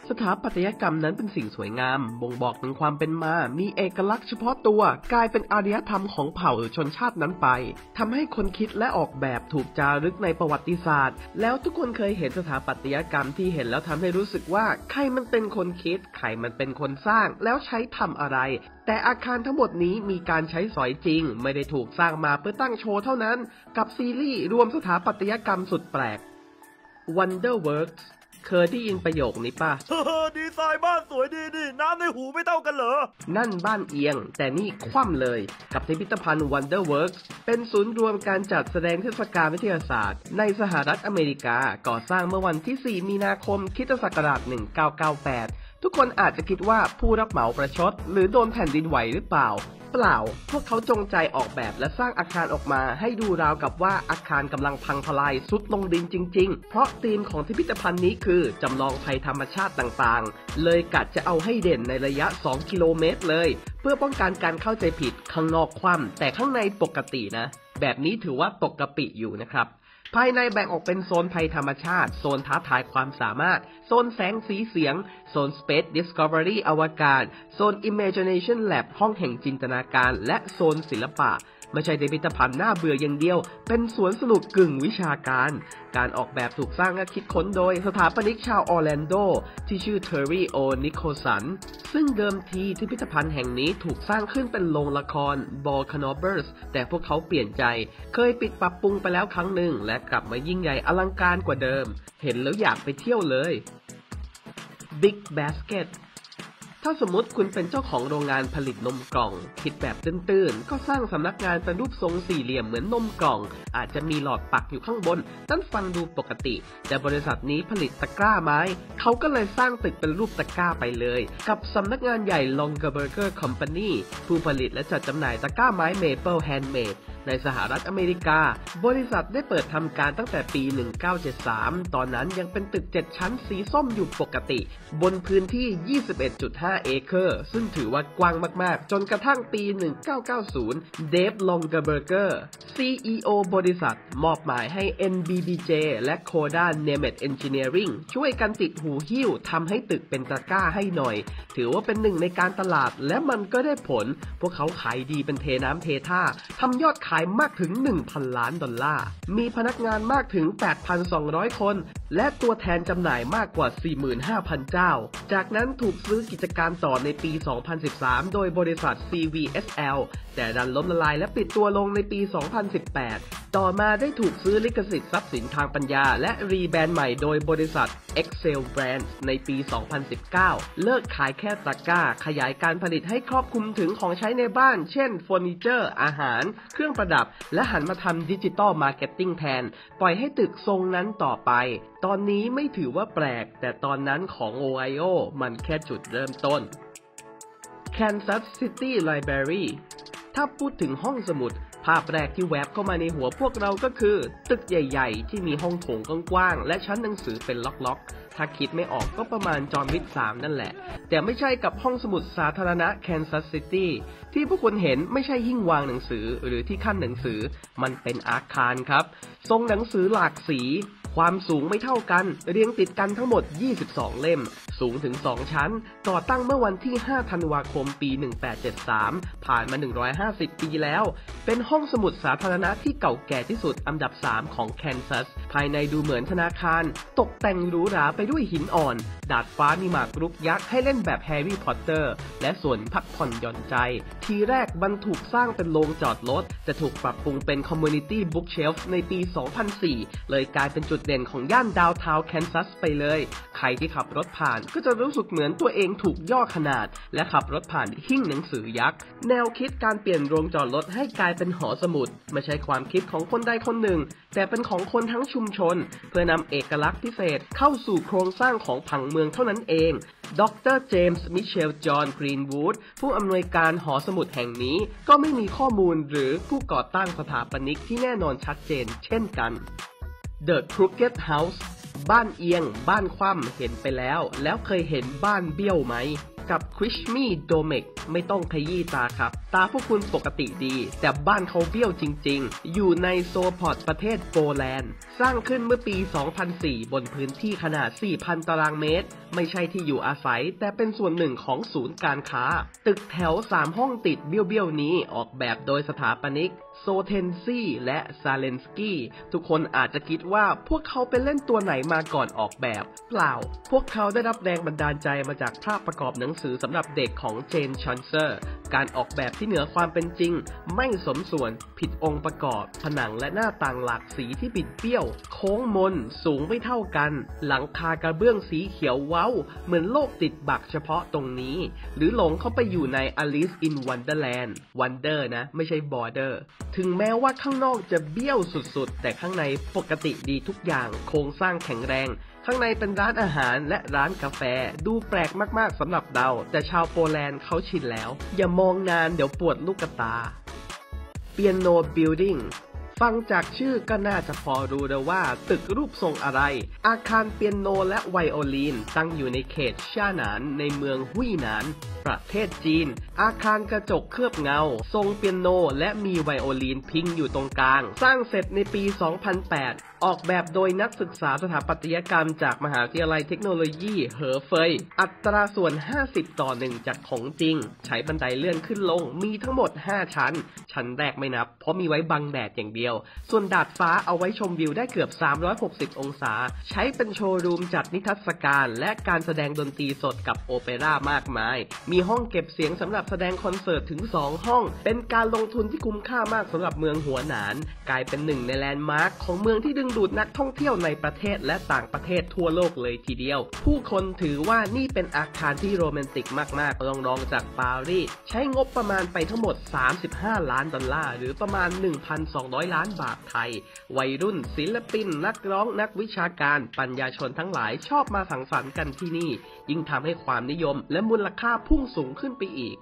สถาปัตยกรรมนั้นเป็นสิ่งสวยงามบ่งบอกถึงความเป็นมามีเอกลักษณ์เฉพาะตัวกลายเป็นอารยธรรมของเผ่าชนชาตินั้นไปทำให้คนคิดและออกแบบถูกจารึกในประวัติศาสตร์แล้วทุกคนเคยเห็นสถาปัตยกรรมที่เห็นแล้วทำให้รู้สึกว่าใครมันเป็นคนคิดใครมันเป็นคนสร้างแล้วใช้ทำอะไรแต่อาคารทั้งหมดนี้มีการใช้สอยจริงไม่ได้ถูกสร้างมาเพื่อตั้งโชว์เท่านั้นกับซีรีส์รวมสถาปัตยกรรมสุดแปลก Wonderworks เคยได้ยินประโยคนี้ป่ะดีไซน์บ้านสวยดีน้ำในหูไม่เท่ากันเหรอนั่นบ้านเอียงแต่นี่คว่ำเลยกับพิพิธภัณฑ์ Wonderworks เป็นศูนย์รวมการจัดแสดงเทศกาลวิทยาศาสตร์ในสหรัฐอเมริกาก่อสร้างเมื่อวันที่ 4 มีนาคมค.ศ. 1998ทุกคนอาจจะคิดว่าผู้รับเหมาประชดหรือโดนแผ่นดินไหวหรือเปล่าเปล่าพวกเขาจงใจออกแบบและสร้างอาคารออกมาให้ดูราวกับว่าอาคารกำลังพังทลายทรุดลงดินจริงๆเพราะธีมของพิพิธภัณฑ์นี้คือจำลองภัยธรรมชาติต่างๆเลยกะจะเอาให้เด่นในระยะ2 กิโลเมตรเลยเพื่อป้องกันการเข้าใจผิดข้างนอกคว่ำแต่ข้างในปกตินะแบบนี้ถือว่าปกติอยู่นะครับภายในแบ่งออกเป็นโซนภัยธรรมชาติโซนท้าทายความสามารถโซนแสงสีเสียงโซน Space Discovery อวกาศโซน Imagination Lab ห้องแห่งจินตนาการและโซนศิลปะไม่ใช่พิพิธภัณฑ์น่าเบื่ออย่างเดียวเป็นสวนสนุกกึ่งวิชาการการออกแบบถูกสร้างและคิดค้นโดยสถาปนิกชาวออร์แลนโดที่ชื่อเทอร์รี่ โอ นิโคลสันซึ่งเดิมทีพิพิธภัณฑ์แห่งนี้ถูกสร้างขึ้นเป็นโรงละคร Volcanovers แต่พวกเขาเปลี่ยนใจเคยปิดปรับปรุงไปแล้วครั้งหนึ่งและกลับมายิ่งใหญ่อลังการกว่าเดิมเห็นแล้วอยากไปเที่ยวเลย Big Basketถ้าสมมติคุณเป็นเจ้าของโรงงานผลิตนมกล่องคิดแบบตื้นๆก็สร้างสำนักงานเป็นรูปทรงสี่เหลี่ยมเหมือนนมกล่องอาจจะมีหลอดปักอยู่ข้างบนนั่นฟังดูปกติแต่บริษัทนี้ผลิตตะกร้าไม้เขาก็เลยสร้างตึกเป็นรูปตะกร้าไปเลยกับสำนักงานใหญ่ Longaberger Company ผู้ผลิตและจัดจำหน่ายตะกร้าไม้ Maple Handmade ในสหรัฐอเมริกาบริษัทได้เปิดทำการตั้งแต่ปี 1973 ตอนนั้นยังเป็นตึก 7 ชั้นสีส้มอยู่ปกติบนพื้นที่ 21.5 เอเคอร์ซึ่งถือว่ากว้างมากๆจนกระทั่งปี 1990 เดฟ ลองกาเบอร์เกอร์ CEO บริษัทมอบหมายให้ NBBJ และ Coda Nemeth Engineering ช่วยกันติดหูหิ้วทำให้ตึกเป็นตะกร้าให้หน่อยถือว่าเป็นหนึ่งในการตลาดและมันก็ได้ผลพวกเขาขายดีเป็นเทน้ำเทท่าทำยอดขายมากถึง 1,000 ล้านดอลลาร์มีพนักงานมากถึง 8,200 คนและตัวแทนจำหน่ายมากกว่า 45,000 เจ้าจากนั้นถูกซื้อกิจการต่อในปี 2013 โดยบริษัท CVSL แต่ดันล้มละลายและปิดตัวลงในปี 2018 ต่อมาได้ถูกซื้อลิขสิทธิ์ทรัพย์สินทางปัญญาและรีแบรนด์ใหม่โดยบริษัท Excel Brands ในปี 2019 เลิกขายแค่ตะกร้าขยายการผลิตให้ครอบคลุมถึงของใช้ในบ้านเช่นเฟอร์นิเจอร์อาหารเครื่องประดับและหันมาทำดิจิตอลมาร์เก็ตติ้งแทนปล่อยให้ตึกทรงนั้นต่อไปตอนนี้ไม่ถือว่าแปลกแต่ตอนนั้นของโอไฮโอมันแค่จุดเริ่มต้น Kansas City Library ถ้าพูดถึงห้องสมุดภาพแรกที่แวบเข้ามาในหัวพวกเราก็คือตึกใหญ่ๆที่มีห้องโถงกว้างๆและชั้นหนังสือเป็นล็อกๆถ้าคิดไม่ออกก็ประมาณจอห์นวิก 3นั่นแหละแต่ไม่ใช่กับห้องสมุดสาธารณะ Kansas City ที่พวกคุณเห็นไม่ใช่หิ้งวางหนังสือหรือที่ขั้นหนังสือมันเป็นอาคารครับทรงหนังสือหลากสีความสูงไม่เท่ากันเรียงติดกันทั้งหมด22เล่มสูงถึง2ชั้นก่อตั้งเมื่อวันที่5ธันวาคมปี1873ผ่านมา150ปีแล้วเป็นห้องสมุดสาธารณะที่เก่าแก่ที่สุดอันดับ3ของแคนซัสภายในดูเหมือนธนาคารตกแต่งหรูหราไปด้วยหินอ่อนดาดฟ้ามีหมากรุกยักษ์ให้เล่นแบบแฮร์รี่พอตเตอร์และส่วนพักผ่อนหย่อนใจทีแรกมันถูกสร้างเป็นโรงจอดรถจะถูกปรับปรุงเป็นคอมมูนิตี้บุ๊กเชลฟ์ในปี2004เลยกลายเป็นจุดเด่นของย่านดาวน์ทาวน์แคนซัสไปเลยใครที่ขับรถผ่านก็จะรู้สึกเหมือนตัวเองถูกย่อขนาดและขับรถผ่านหิ้งหนังสือยักษ์แนวคิดการเปลี่ยนโรงจอดรถให้กลายเป็นหอสมุดไม่ใช่ความคิดของคนใดคนหนึ่งแต่เป็นของคนทั้งชุมชนเพื่อนำเอกลักษณ์พิเศษเข้าสู่โครงสร้างของผังเมืองเท่านั้นเองดร.เจมส์ มิเชล จอห์น กรีนวูดผู้อำนวยการหอสมุดแห่งนี้ก็ไม่มีข้อมูลหรือผู้ก่อตั้งสถาปนิกที่แน่นอนชัดเจนเช่นกัน The Crooked House บ้านเอียงบ้านคว่ำเห็นไปแล้วเคยเห็นบ้านเบี้ยวไหมกับคริชมี่โดเมกไม่ต้องขยี้ตาครับตาพวกคุณปกติดีแต่บ้านเขาเบี้ยวจริงๆอยู่ในโซพอร์ตประเทศโปแลนด์สร้างขึ้นเมื่อปี 2004 บนพื้นที่ขนาด 4,000 ตารางเมตรไม่ใช่ที่อยู่อาศัยแต่เป็นส่วนหนึ่งของศูนย์การค้าตึกแถว 3 ห้องติดเบี้ยวๆนี้ออกแบบโดยสถาปนิกโซเทนซี่และซาเลนสกี้ทุกคนอาจจะคิดว่าพวกเขาไปเล่นตัวไหนมาก่อนออกแบบเปล่าพวกเขาได้รับแรงบันดาลใจมาจากภาพประกอบหนังสือสำหรับเด็กของเจนชันเซอร์การออกแบบที่เหนือความเป็นจริงไม่สมส่วนผิดองค์ประกอบผนังและหน้าต่างหลากสีที่บิดเบี้ยวโค้งมนสูงไม่เท่ากันหลังคากระเบื้องสีเขียวเว้าเหมือนโลกติดบักเฉพาะตรงนี้หรือหลงเข้าไปอยู่ใน Alice in Wonderland Wonder นะไม่ใช่ Border ถึงแม้ว่าข้างนอกจะเบี้ยวสุดๆแต่ข้างในปกติดีทุกอย่างโครงสร้างแข็งแรงข้างในเป็นร้านอาหารและร้านกาแฟดูแปลกมากๆสำหรับเราแต่ชาวโปแลนด์เขาชินแล้วอย่ามองนานเดี๋ยวปวดลูกตา Piano Building ฟังจากชื่อก็น่าจะพอรู้แล้วว่าตึกรูปทรงอะไรอาคารเปียโนและไวโอลินตั้งอยู่ในเขตช่าหนานในเมืองหุยหนานประเทศจีนอาคารกระจกเคลือบเงาทรงเปียโนและมีไวโอลินพิงอยู่ตรงกลางสร้างเสร็จในปี 2008 ออกแบบโดยนักศึกษาสถาปัตยกรรมจากมหาวิทยาลัยเทคโนโลยีเหอเฟยอัตราส่วน 50:1 จากของจริงใช้บันไดเลื่อนขึ้นลงมีทั้งหมด 5 ชั้นชั้นแรกไม่นับเพราะมีไว้บังแดดอย่างเดียวส่วนดาดฟ้าเอาไว้ชมวิวได้เกือบ 360 องศาใช้เป็นโชว์รูมจัดนิทรรศการและการแสดงดนตรีสดกับโอเปร่ามากมายมีห้องเก็บเสียงสำหรับแสดงคอนเสิร์ตถึง 2 ห้องเป็นการลงทุนที่คุ้มค่ามากสำหรับเมืองหัวหนานกลายเป็นหนึ่งในแลนด์มาร์คของเมืองที่ดึงดูดนักท่องเที่ยวในประเทศและต่างประเทศทั่วโลกเลยทีเดียวผู้คนถือว่านี่เป็นอาคารที่โรแมนติกมากๆรองจากปารีสใช้งบประมาณไปทั้งหมด$35 ล้านหรือประมาณ 1,200 ล้านบาทไทยวัยรุ่นศิลปินนักร้องนักวิชาการปัญญาชนทั้งหลายชอบมาสังสรรค์กันที่นี่ยิ่งทำให้ความนิยมและมูลค่าพุ่งสูงขึ้นไปอีก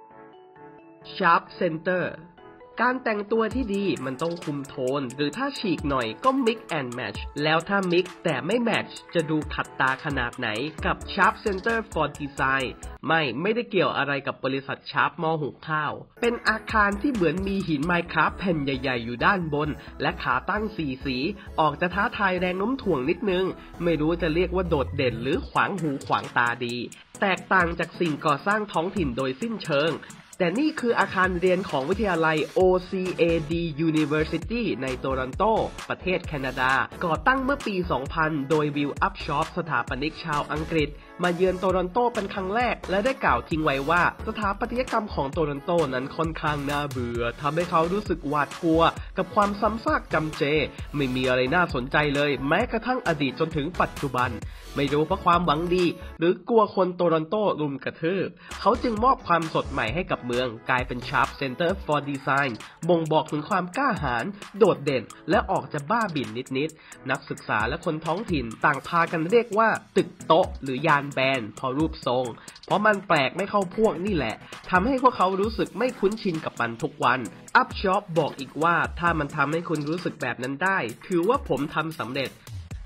Sharp Center การแต่งตัวที่ดีมันต้องคุมโทนหรือถ้าฉีกหน่อยก็ mix and match แล้วถ้า mix แต่ไม่ match จะดูขัดตาขนาดไหนกับ Sharp Center for Design ไม่ได้เกี่ยวอะไรกับบริษัท Sharp หม้อหุงข้าวเป็นอาคารที่เหมือนมีหินไมน์คราฟแผ่นใหญ่ๆอยู่ด้านบนและขาตั้ง4 สีออกจะท้าทายแรงโน้มถ่วงนิดนึงไม่รู้จะเรียกว่าโดดเด่นหรือขวางหูขวางตาดีแตกต่างจากสิ่งก่อสร้างท้องถิ่นโดยสิ้นเชิงแต่นี่คืออาคารเรียนของวิทยาลัย OCAD University ในโตรอนโตประเทศแคนาดาก่อตั้งเมื่อปี 2000 โดยวิล อัพชอปสถาปนิกชาวอังกฤษมาเยือนโตรอนโตเป็นครั้งแรกและได้กล่าวทิ้งไว้ว่าสถาปัตยกรรมของโตรอนโตนั้นค่อนข้างน่าเบื่อทำให้เขารู้สึกหวาดกลัวกับความซ้ำซากจำเจไม่มีอะไรน่าสนใจเลยแม้กระทั่งอดีตจนถึงปัจจุบันไม่รู้เพราะความหวังดีหรือกลัวคนโตรอนโตรุมกระทืบเขาจึงมอบความสดใหม่ให้กับเมืองกลายเป็น Sharp Center for Design บ่งบอกถึงความกล้าหาญโดดเด่นและออกจะบ้าบิ่นนิดๆนักศึกษาและคนท้องถิ่นต่างพากันเรียกว่าตึกโต๊ะหรือยานแบนพอรูปทรงเพราะมันแปลกไม่เข้าพวกนี่แหละทำให้พวกเขารู้สึกไม่คุ้นชินกับมันทุกวันอัพชอปบอกอีกว่าถ้ามันทำให้คุณรู้สึกแบบนั้นได้ถือว่าผมทำสำเร็จ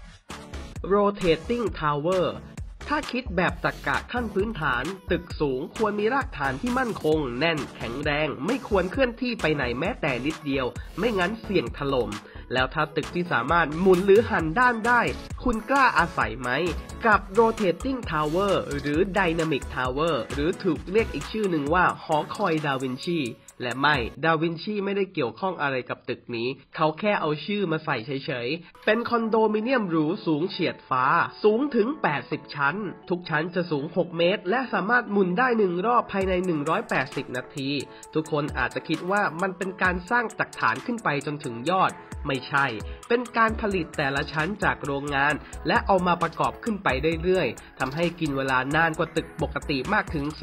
Rotating Tower ถ้าคิดแบบตรรกะขั้นพื้นฐานตึกสูงควรมีรากฐานที่มั่นคงแน่นแข็งแรงไม่ควรเคลื่อนที่ไปไหนแม้แต่นิดเดียวไม่งั้นเสี่ยงถล่มแล้วถ้าตึกที่สามารถหมุนหรือหันด้านได้คุณกล้าอาศัยไหมกับ Rotating Tower หรือ Dynamic Tower หรือถูกเรียกอีกชื่อหนึ่งว่าหอคอยดาวินชีและไม่ดาวินชีไม่ได้เกี่ยวข้องอะไรกับตึกนี้เขาแค่เอาชื่อมาใส่เฉยๆเป็นคอนโดมิเนียมหรูสูงเฉียดฟ้าสูงถึง80 ชั้นทุกชั้นจะสูง6 เมตรและสามารถหมุนได้1 รอบภายใน180 นาทีทุกคนอาจจะคิดว่ามันเป็นการสร้างจากฐานขึ้นไปจนถึงยอดไม่ใช่เป็นการผลิตแต่ละชั้นจากโรงงานและเอามาประกอบขึ้นไปเรื่อยๆทำให้กินเวลานานกว่าตึกปกติมากถึง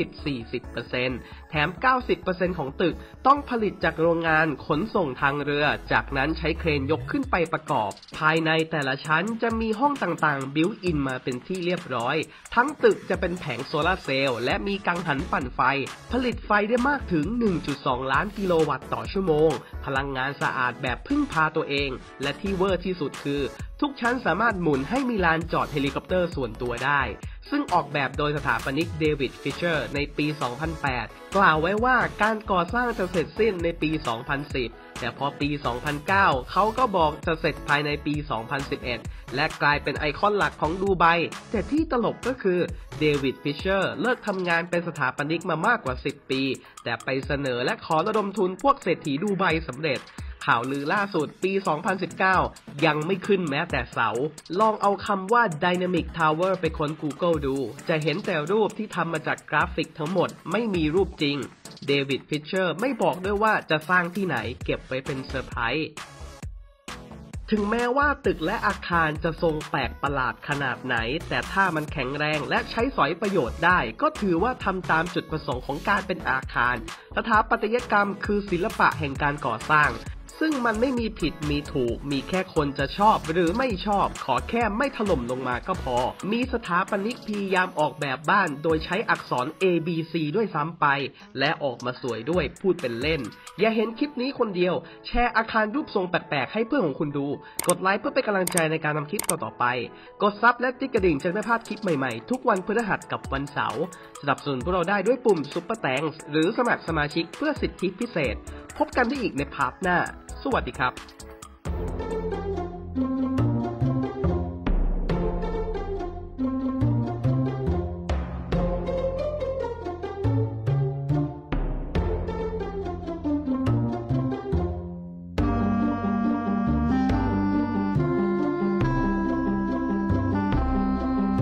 30-40% แถม 90% ของตึกต้องผลิตจากโรงงานขนส่งทางเรือจากนั้นใช้เครนยกขึ้นไปประกอบภายในแต่ละชั้นจะมีห้องต่างๆบิวอินมาเป็นที่เรียบร้อยทั้งตึกจะเป็นแผงโซลาร์เซลล์และมีกังหันปั่นไฟผลิตไฟได้มากถึง 1.2 ล้านกิโลวัตต์ต่อชั่วโมงพลังงานสะอาดแบบพึ่งพาตัวเองและที่เวอร์ที่สุดคือทุกชั้นสามารถหมุนให้มีลานจอดเฮลิคอปเตอร์ส่วนตัวได้ซึ่งออกแบบโดยสถาปนิกเดวิดฟิชเชอร์ในปี 2008 กล่าวไว้ว่าการก่อสร้างจะเสร็จสิ้นในปี 2010 แต่พอปี 2009 เขาก็บอกจะเสร็จภายในปี 2011 และกลายเป็นไอคอนหลักของดูไบแต่ที่ตลกก็คือเดวิดฟิชเชอร์เลิกทำงานเป็นสถาปนิกมามากกว่า 10 ปีแต่ไปเสนอและขอระดมทุนพวกเศรษฐีดูไบสำเร็จข่าวลือล่าสุดปี 2019 ยังไม่ขึ้นแม้แต่เสาลองเอาคำว่า Dynamic Tower ไปค้น Google ดูจะเห็นแต่รูปที่ทำมาจากกราฟิกทั้งหมดไม่มีรูปจริงเดวิดฟิชเชอร์ไม่บอกด้วยว่าจะสร้างที่ไหนเก็บไว้เป็นเซอร์ไพรส์ถึงแม้ว่าตึกและอาคารจะทรงแปลกประหลาดขนาดไหนแต่ถ้ามันแข็งแรงและใช้สอยประโยชน์ได้ก็ถือว่าทำตามจุดประสงค์ของการเป็นอาคารสถาปัตยกรรมคือศิลปะแห่งการก่อสร้างซึ่งมันไม่มีผิดมีถูกมีแค่คนจะชอบหรือไม่ชอบขอแค่ไม่ถล่มลงมาก็พอมีสถาปนิกพยายามออกแบบบ้านโดยใช้อักษร A B C ด้วยซ้ำไปและออกมาสวยด้วยพูดเป็นเล่นอย่าเห็นคลิปนี้คนเดียวแชร์อาคารรูปทรงแปลกๆให้เพื่อนของคุณดูกดไลค์เพื่อเป็นกำลังใจในการทำคลิปต่อๆไปกดซับและติ๊กกระดิ่งจะไม่พลาดคลิปใหม่ๆทุกวันพฤหัสกับวันเสาร์สนับสนุนพวกเราได้ด้วยปุ่ม Super Thanks หรือสมัครสมาชิกเพื่อสิทธิพิเศษพบกันได้อีกในพาร์ทหน้าสวัสดีครับ